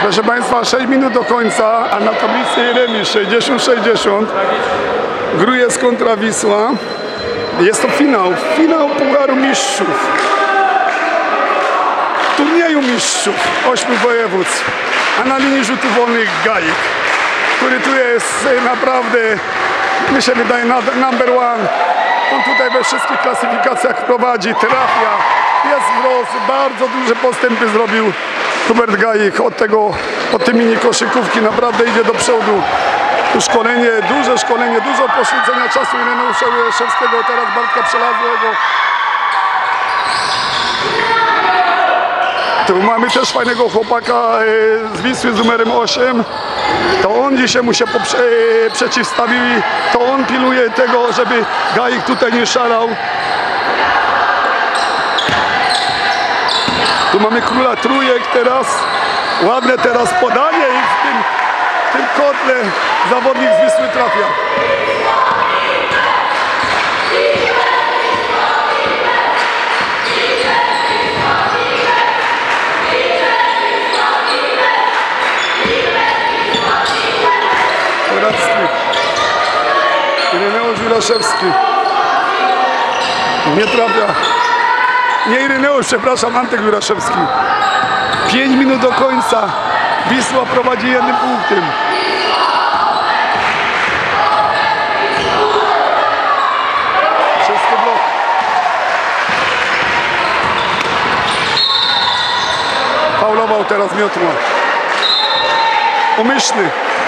Proszę Państwa, 6 minut do końca, a na tablicy remis 60-60. Grujec kontra Wisła. Jest to finał Pucharu Mistrzów. Turnieju Mistrzów 8 województw. A na linii rzutów wolnych Gajik, który tu jest naprawdę, mi się wydaje, number one. On tutaj we wszystkich klasyfikacjach prowadzi, trafia, jest wzrost, bardzo duże postępy zrobił Hubert Gajik od tej mini koszykówki, naprawdę idzie do przodu. Tu szkolenie, dużo poświęcenia czasu Ireneusza Juraszewskiego, teraz Bartka Przelazłego. Tu mamy też fajnego chłopaka z Wisły z numerem 8. To on dzisiaj mu się przeciwstawił i to on pilnuje tego, żeby Gajik tutaj nie szalał. Tu mamy króla trójek teraz. Ładne teraz podanie i w tym kotle zawodnik z Wisły trafia. Ireneusz Juraszewski. Nie trafia. Nie Ireneusz, przepraszam, Antek Juraszewski. 5 minut do końca. Wisła prowadzi 1 punktem. Czysty blok. Faulował teraz Miotła. Umyślny.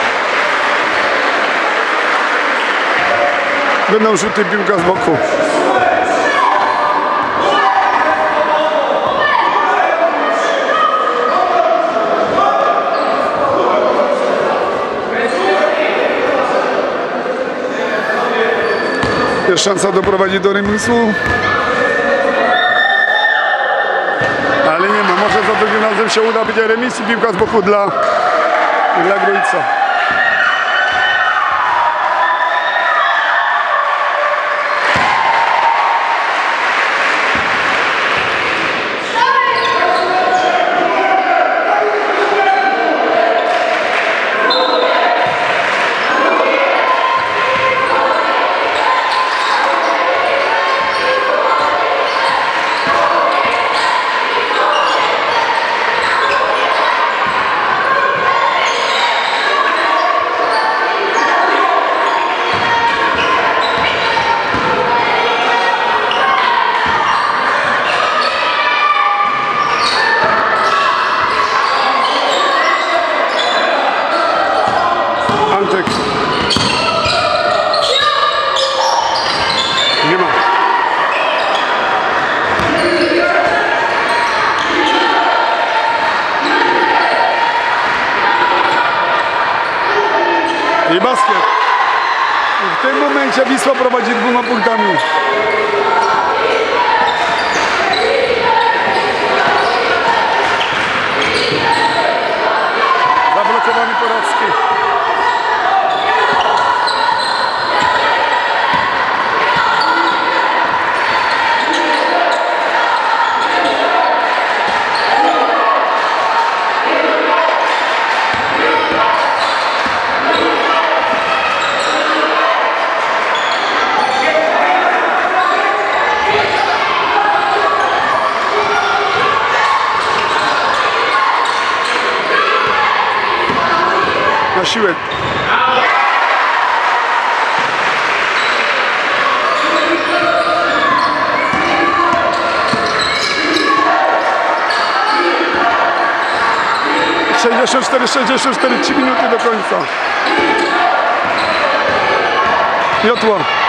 Będą rzuty, piłka z boku. Jest szansa doprowadzić do remisu. Ale nie ma. Może za drugim razem się uda, będzie remis i piłka z boku dla Grójca. Antek. Nie ma. I basket. I w tym momencie Wisła prowadzi 2 punktami. Zablokowany Poradzki. Na siłę. Sześćdziesiąt 3 minuty do końca. Miotła.